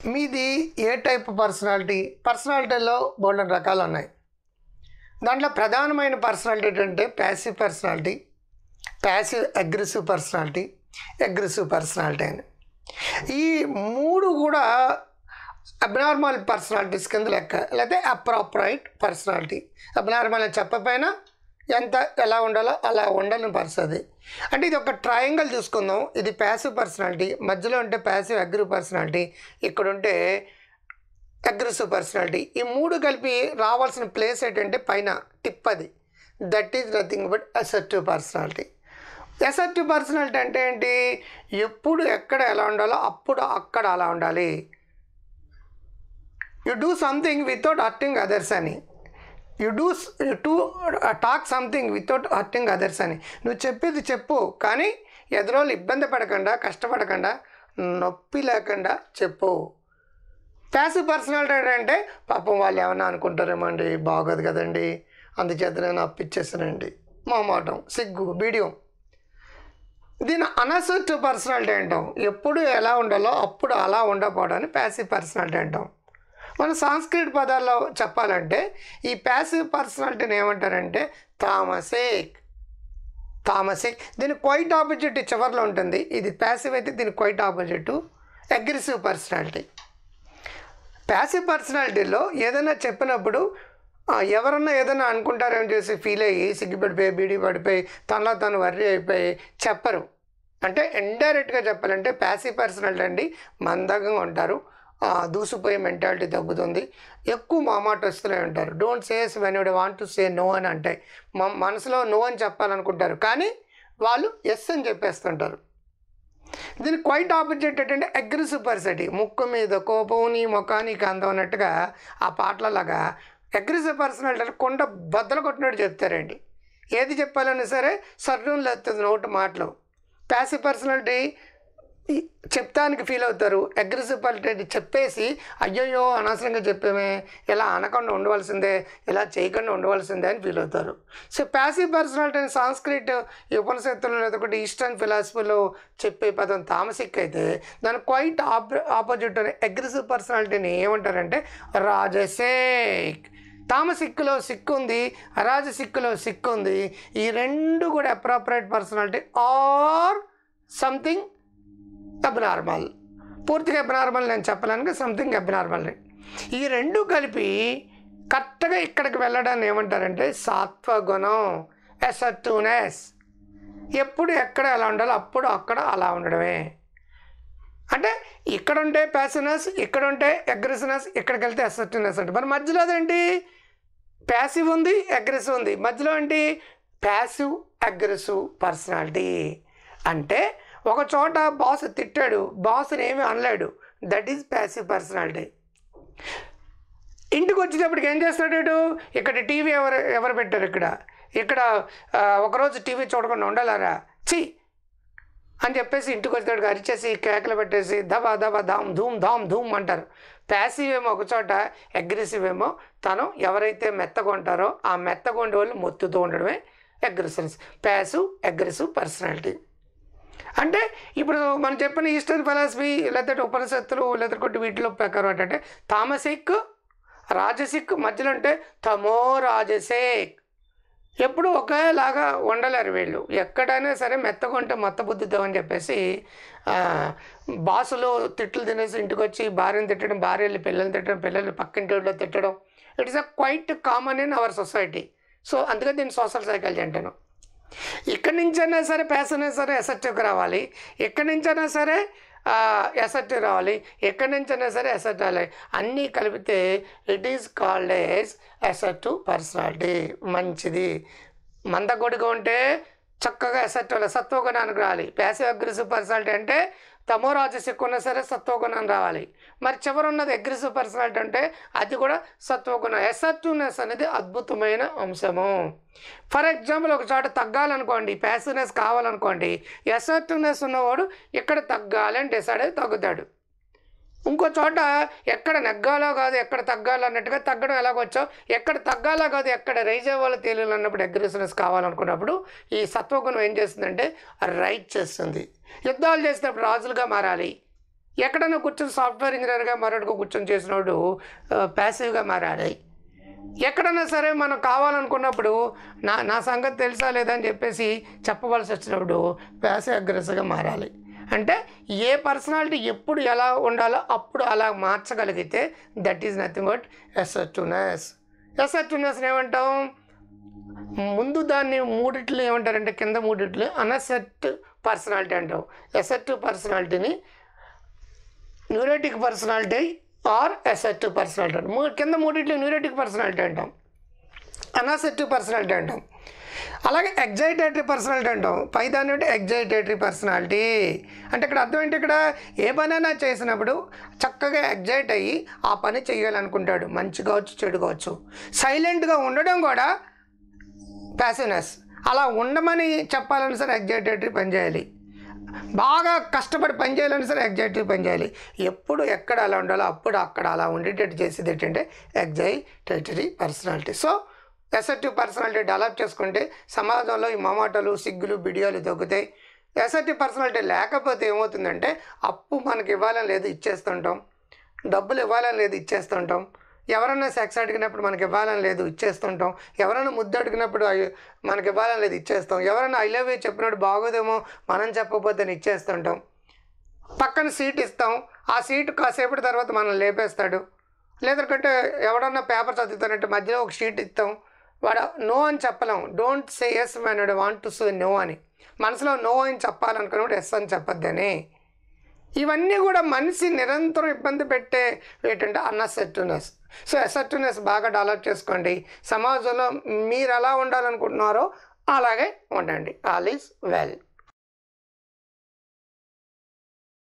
మీది ఏ టైప్ పర్సనాలిటీలో బోల్డెన్ రకాలు ఉన్నాయి. దాంట్లో ప్రధానమైన పర్సనాలిటీ ఏంటంటే ప్యాసివ్ అగ్రెసివ్ పర్సనాలిటీ అని. ఈ మూడు కూడా అబ్నార్మల్ పర్సనాలిటీస్ కింద లెక్క, లేకపోతే అప్రాపరైట్ పర్సనాలిటీ. అబ్నార్మల్ అని చెప్పకపోయినా ఎలా ఉండాలో అలా ఉండాలని పరిస్థితి. అంటే ఇది ఒక ట్రయాంగిల్ చూసుకుందాం. ఇది ప్యాసివ్ పర్సనాలిటీ, మధ్యలో ఉంటే ప్యాసివ్ అగ్రెసివ్ పర్సనాలిటీ, ఇక్కడ ఉంటే అగ్రెసివ్ పర్సనాలిటీ. ఈ మూడు కలిపి రావాల్సిన ప్లేస్ ఏంటంటే పైన టిప్, అది that is nothing but assertive personality. Assertive personality అంటే ఏంటి? ఎప్పుడు ఎక్కడ ఎలా ఉండాలో అప్పుడు అక్కడ అలా ఉండాలి. You do something without hurting others అని, you talk something without hurting others అని. నువ్వు చెప్పేది చెప్పు, కానీ ఎదురోళ్ళు ఇబ్బంది పడకుండా, కష్టపడకుండా, నొప్పి లేకుండా చెప్పు. ప్యాసివ్ పర్సనాలిటీ అంటే పాపం వాళ్ళు ఏమన్నా అనుకుంటారేమో అండి, బాగోదు కదండి, అందుచేత నేను అప్పిచ్చేసానండి, మొహమాటం, సిగ్గు, బీడియం. దీని అనసర్టివ్ పర్సనాలిటీ అంటాం. ఎప్పుడు ఎలా ఉండాలో అప్పుడు అలా ఉండకపోవడాన్ని ప్యాసివ్ పర్సనాలిటీ అంటాం. మన సంస్కృత పదాల్లో చెప్పాలంటే ఈ ప్యాసివ్ పర్సనాలిటీని ఏమంటారంటే తామసిక్. దీని క్వైట్ ఆపోజిట్ చివరిలో ఉంటుంది. ఇది ప్యాసివ్ అయితే దీని quite opposite aggressive personality. Passive పర్సనాలిటీలో ఏదైనా చెప్పినప్పుడు ఎవరన్నా ఏదైనా అనుకుంటారేమో చేసి ఫీల్ అయ్యి సిగ్గుపడిపోయి, బీడీ పడిపోయి, తనలో తను వర్రీ అయిపోయి చెప్పరు. అంటే ఇండైరెక్ట్గా చెప్పాలంటే ప్యాసివ్ పర్సనాలిటీ అండి మందంగా ఉంటారు, దూసిపోయే మెంటాలిటీ తగ్గుతుంది, ఎక్కువ మామాటస్తులే ఉంటారు. Don't says when you want to say no అని అంటే మనసులో నో అని చెప్పాలనుకుంటారు, కానీ వాళ్ళు ఎస్ అని చెప్పేస్తుంటారు. దీని క్వైట్ ఆపోజిట్ ఏంటంటే అగ్రెసివ్ పర్సనాలిటీ. ముక్కు మీద కోపం, నీ ముఖానికి అందం అన్నట్టుగా ఆ పాటలలాగా అగ్రెసివ్ పర్సనాలిటీ కొండ బద్దలు కొట్టినట్టు చెప్తారండి. ఏది చెప్పాలన్నా సరే సర్రూన్ లేస్తుంది నోటి మాటలు. ప్యాసివ్ పర్సనాలిటీ చెప్తానికి ఫీల్ అవుతారు. అగ్రెసివ్ పర్సనాలిటీ చెప్పేసి అయ్యయ్యో అనవసరంగా చెప్పామే, ఇలా అనకుండా ఉండవలసిందే, ఇలా చేయకుండా ఉండవలసిందే అని ఫీల్ అవుతారు. సో ప్యాసివ్ పర్సనాలిటీ అని సంస్కృత ఉపనిషత్తులు లేకపోతే ఈస్టర్న్ ఫిలాసఫీలో చెప్పే పదం తామసిక్ అయితే, దాని క్వైట్ ఆపోజిట్ అని అగ్రెసివ్ పర్సనాలిటీని ఏమంటారంటే రాజసిక్. తామసిక్లో సిక్కు ఉంది, అరాజసిక్లో సిక్కు ఉంది. ఈ రెండు కూడా appropriate personality or something abnormal. పూర్తిగా అబ్నార్మల్ నేను చెప్పలేను, సంథింగ్ అబ్నార్మల్. ఈ రెండు కలిపి కరెక్ట్గా ఇక్కడికి వెళ్ళడాన్ని ఏమంటారంటే సాత్వగుణం, అసర్టివ్నెస్. ఎప్పుడు ఎక్కడ ఎలా ఉండాలో అప్పుడు అక్కడ అలా ఉండడమే. అంటే ఇక్కడ ఉంటే ప్యాసివ్నెస్, ఇక్కడ ఉంటే అగ్రెసివ్నెస్, ఇక్కడికి వెళ్తే అసర్టివ్నెస్. అంటే మరి మధ్యలో అదేంటి? ప్యాసివ్ ఉంది, అగ్రెసివ్ ఉంది, మధ్యలో ఏంటి? Passive aggressive personality. అంటే ఒక చోట బాస్ తిట్టాడు, బాస్ని ఏమీ అనలేడు, దట్ ఈజ్ ప్యాసివ్ పర్సనాలిటీ. ఇంటికి వచ్చేటప్పటికి ఏం చేస్తాడు? ఇక్కడ టీవీ ఎవరు పెట్టారు? ఇక్కడ ఒకరోజు టీవీ చూడకుండా ఉండాలారా ఛీ అని చెప్పేసి ఇంటికి వచ్చేటప్పుడు అరిచేసి కేకలు పెట్టేసి దబా దబా ధామ్ ధూమ్ అంటారు. ప్యాసివ్ ఏమో ఒక చోట, అగ్రెసివ్ ఏమో తను ఎవరైతే మెత్తగా ఉంటారో ఆ మెత్తగా ఉండే వాళ్ళు మొత్తుతూ ఉండడమే అగ్రెసివ్. ప్యాసివ్ అగ్రెసివ్ పర్సనాలిటీ అంటే ఇప్పుడు మనం చెప్పిన ఈస్టర్న్ ఫిలాసఫీ లేకపోతే ఉపనిషత్తులు లేకపోతే వీటిలో ప్రకారం ఏంటంటే తామసిక్, రాజసిక్, మధ్యలో అంటే తమో రాజసిక్. ఎప్పుడు ఒకేలాగా ఉండలేరు వీళ్ళు. ఎక్కడైనా సరే మెత్తగా ఉంటే మొత్త బుద్ధితో అని చెప్పేసి బాసులు తిట్లు తినేసి ఇంటికి వచ్చి భార్యను తిట్టడం, భార్యలు పిల్లల్ని తిట్టడం, పిల్లలు పక్కింటి వాళ్ళు తిట్టడం, it is a quite common in our society. So అందుకే దీన్ని సోషల్ సైకాలజీ అంటాను. ఇక్కడి నుంచైనా సరే ప్యాసివ్ సరే అసర్టివ్కి రావాలి, ఎక్కడి నుంచైనా సరే అసర్టివ్ రావాలి, ఎక్కడి నుంచైనా సరే అసర్టివ్ రావాలి. అన్నీ కలిపితే it is called as assertive personality. మంచిది. మందకొడిగా ఉంటే చక్కగా అసర్టివ్ సత్వగుణానికి రావాలి. ప్యాసివ్ అగ్రెసివ్ పర్సనాలిటీ అంటే తమో రాజసిక్ ఉన్నా సరే సత్వగుణం రావాలి. మరి చివరి ఉన్నది అగ్రెసివ్ పర్సనాలిటీ అంటే అది కూడా సత్వగుణం. అసర్టివ్నెస్ అనేది అద్భుతమైన అంశము. ఫర్ ఎగ్జాంపుల్ ఒక చోట తగ్గాలనుకోండి, ప్యాసివ్నెస్ కావాలనుకోండి, అసర్టివ్నెస్ ఉన్నవాడు ఇక్కడ తగ్గాలి అని డిసైడ్ అయి తగ్గుతాడు. ఇంకో చోట ఎక్కడ నెగ్గాలో కాదు ఎక్కడ తగ్గాలో అన్నట్టుగా తగ్గడం ఎలాగొచ్చావు, ఎక్కడ తగ్గాలో కాదు ఎక్కడ రైజ్ అవ్వాలో తెలియదు అన్నప్పుడు అగ్రెసివ్నెస్ కావాలనుకున్నప్పుడు ఈ సత్వగుణం ఏం చేస్తుందంటే రైట్ చేస్తుంది. యుద్ధాలు చేసినప్పుడు రాజులుగా మారాలి, ఎక్కడైనా కూర్చొని సాఫ్ట్వేర్ ఇంజనీర్గా మరొకటి కూర్చొని చేసినప్పుడు ప్యాసివ్గా మారాలి. ఎక్కడైనా సరే మనం కావాలనుకున్నప్పుడు నా సంగతి తెలుసా లేదా అని చెప్పేసి చెప్పవలసి వచ్చినప్పుడు ప్యాసివ్ అగ్రెసివ్గా మారాలి. అంటే ఏ పర్సనాలిటీ ఎప్పుడు ఎలా ఉండాలో అప్పుడు అలా మార్చగలిగితే that is nothing but assertiveness. అసర్టివ్నెస్ని ఏమంటాం? ముందు దాన్ని మూడిట్లు ఏమంటారంటే కింద మూడిట్లు అనసర్టివ్ పర్సనాలిటీ అంటాం. అసర్టివ్ పర్సనాలిటీని neurotic personality or assertive personality అంటాం. కింద మూడిట్లు న్యూరోటిక్ పర్సనాలిటీ అంటాం, అనసర్టివ్ పర్సనాలిటీ అంటాం. అలాగే ఎగ్జైటేటరీ పర్సనాలిటీ అంటాం. పైదాన్ని అంటే ఎగ్జైటేటరీ పర్సనాలిటీ అంటే ఇక్కడ అర్థం ఏంటి? ఇక్కడ ఏ పనైనా చేసినప్పుడు చక్కగా ఎగ్జైట్ అయ్యి ఆ పని చేయాలనుకుంటాడు, మంచి కావచ్చు చెడు కావచ్చు. సైలెంట్గా ఉండడం కూడా ప్యాసివ్నెస్. అలా ఉండమని చెప్పాలని సరే ఎగ్జైటేటరీ పని చేయాలి, బాగా కష్టపడి పని చేయాలని సరే ఎగ్జైటరీ పని చేయాలి. ఎప్పుడు ఎక్కడ అలా ఉండాలో అప్పుడు అక్కడ అలా ఉండేటట్టు చేసేది ఏంటంటే excitatory personality. So assertive personality develop చేసుకుంటే సమాజంలో ఈ మమాటలు సిగ్గులు బిడియాలు తగ్గుతాయి. అసర్టివ్ పర్సనాలిటీ లేకపోతే ఏమవుతుందంటే అప్పు మనకి ఇవ్వాలని లేదు ఇచ్చేస్తుంటాం, డబ్బులు ఇవ్వాలని లేదు ఇచ్చేస్తుంటాం, ఎవరైనా సెక్స్ అడిగినప్పుడు మనకి ఇవ్వాలని లేదు ఇచ్చేస్తుంటాం, ఎవరైనా ముద్దు అడిగినప్పుడు మనకి ఇవ్వాలని లేదు ఇచ్చేస్తాం, ఎవరైనా ఐ లవ్ యూ చెప్పినప్పుడు బాగోదేమో మనం చెప్పకపోతే ఇచ్చేస్తుంటాం, పక్కన సీట్ ఇస్తాం, ఆ సీటు కాసేపటి తర్వాత మనం లేపేస్తాడు, లేదంటే ఎవడన్నా పేపర్ చదువుతానంటే మధ్యలో ఒక షీట్ ఇస్తాం, వాడు నో అని చెప్పలేం. Don't say yes when you want to say no అని, మనసులో నో అని చెప్పాలనుకున్నప్పుడు ఎస్ అని చెప్పొద్దని. ఇవన్నీ కూడా మనిషి నిరంతరం ఇబ్బంది పెట్టే ఏంటంటే అన్అసర్టివ్నెస్. సో అసర్టివ్నెస్ బాగా డెవలప్ చేసుకోండి. సమాజంలో మీరు ఎలా ఉండాలనుకుంటున్నారో అలాగే ఉండండి. All is well.